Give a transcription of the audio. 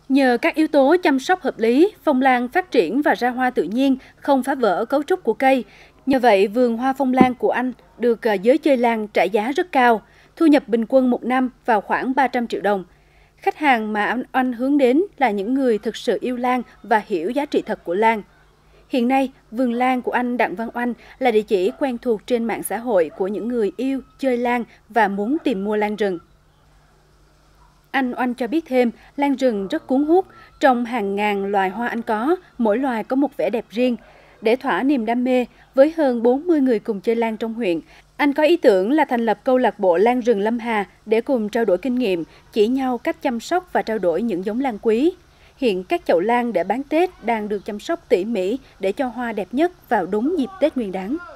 Nhờ các yếu tố chăm sóc hợp lý, phong lan phát triển và ra hoa tự nhiên, không phá vỡ cấu trúc của cây. Nhờ vậy, vườn hoa phong lan của anh được giới chơi lan trả giá rất cao, thu nhập bình quân một năm vào khoảng 300 triệu đồng. Khách hàng mà anh hướng đến là những người thực sự yêu lan và hiểu giá trị thật của lan. Hiện nay, vườn lan của anh Đặng Văn Oanh là địa chỉ quen thuộc trên mạng xã hội của những người yêu chơi lan và muốn tìm mua lan rừng. Anh Oanh cho biết thêm, lan rừng rất cuốn hút, trong hàng ngàn loài hoa anh có, mỗi loài có một vẻ đẹp riêng. Để thỏa niềm đam mê, với hơn 40 người cùng chơi lan trong huyện, anh có ý tưởng là thành lập câu lạc bộ lan rừng Lâm Hà để cùng trao đổi kinh nghiệm, chỉ nhau cách chăm sóc và trao đổi những giống lan quý. Hiện các chậu lan để bán Tết đang được chăm sóc tỉ mỉ để cho hoa đẹp nhất vào đúng dịp Tết Nguyên đán.